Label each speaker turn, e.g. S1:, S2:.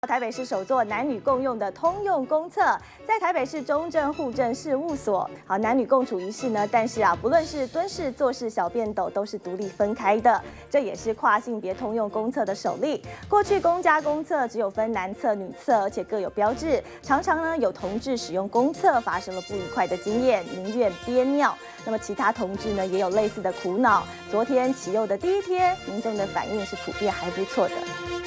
S1: 台北市首座男女共用的通用公厕，在台北市中正户政事务所。好，男女共处一室呢，但是不论是蹲式、坐式小便斗都是独立分开的，这也是跨性别通用公厕的首例。过去公家公厕只有分男厕、女厕，而且各有标志，常常呢有同志使用公厕发生了不愉快的经验，宁愿憋尿。那么其他同志呢也有类似的苦恼。昨天启用的第一天，民众的反应是普遍还不错的。